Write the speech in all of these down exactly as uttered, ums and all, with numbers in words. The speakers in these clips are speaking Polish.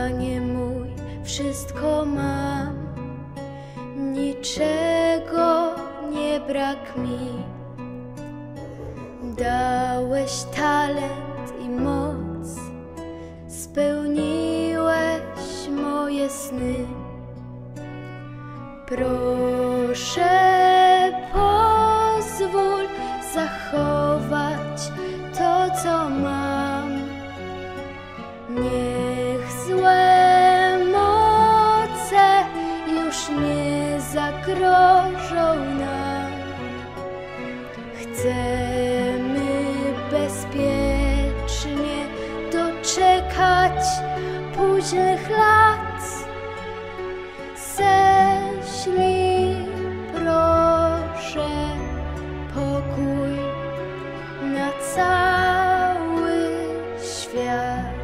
Panie mój, wszystko mam, niczego nie brak mi. Dałeś talent i moc, spełniłeś moje sny. Proszę, pozwól zachować to, co mam. Niech złe moce już nie zagrożą nam. Chcemy bezpiecznie doczekać późnych lat. Ześlij, proszę, pokój na cały świat.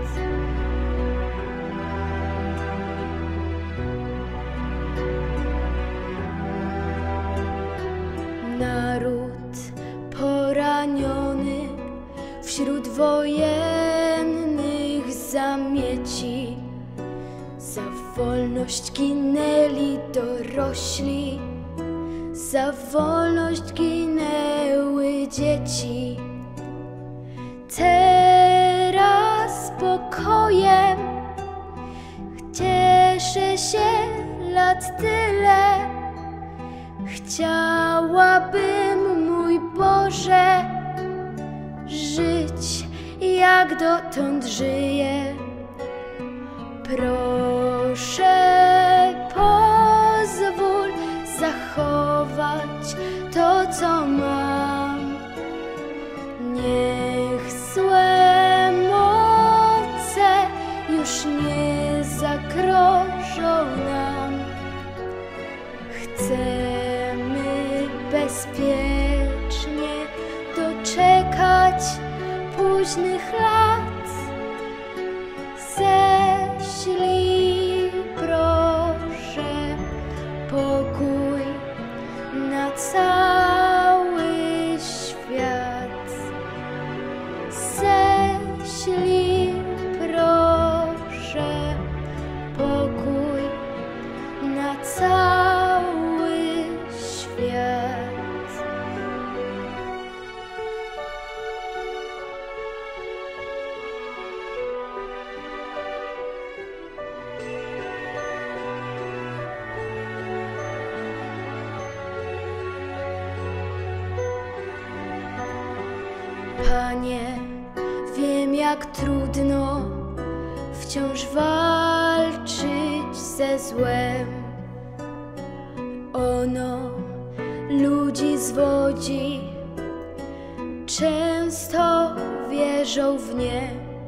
Naród poraniony wśród wojennych zamieci, za wolność ginęli dorośli, za wolność ginęły dzieci. Teraz spokojem cieszę się lat tyle. Chciałabym, mój Boże, żyć jak dotąd żyję. Proszę, pozwól zachować to, co mam. Niech złe moce już nie zagrożą nam. Chcemy bezpiecznie doczekać późnych lat. Ześlij, proszę, pokój na cały świat. Ześlij, proszę, pokój na cały świat. Panie, wiem, jak trudno wciąż walczyć ze złem. Ono ludzi zwodzi, często wierzą w nie.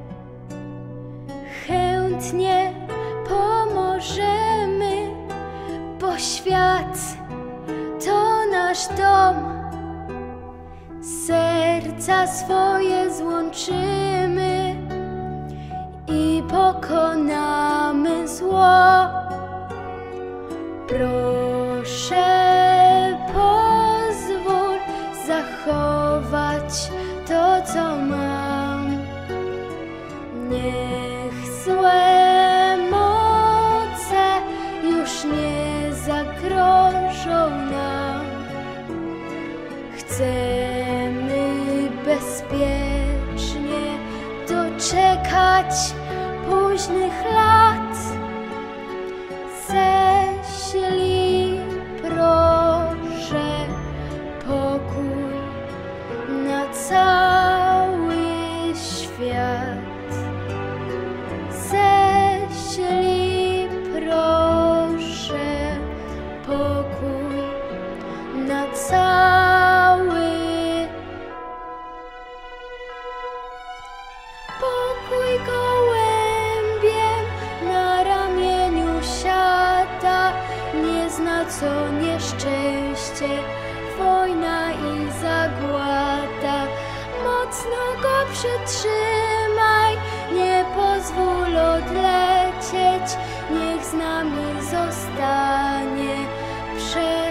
Chętnie pomożemy, bo świat to nasz dom. Serca swoje złączymy i pokonamy zło. Proszę, pozwól zachować to, co mam. Niech złe moce już nie zagrożą nam. Chcemy bezpiecznie doczekać późnych lat. Ześlij, proszę, pokój na cały świat. Ześlij, proszę, pokój na cały pokój. Gołębiem na ramieniu siada, nie zna co nieszczęście, wojna i zagłada. Mocno go przytrzymaj, nie pozwól odlecieć, niech z nami zostanie. Prze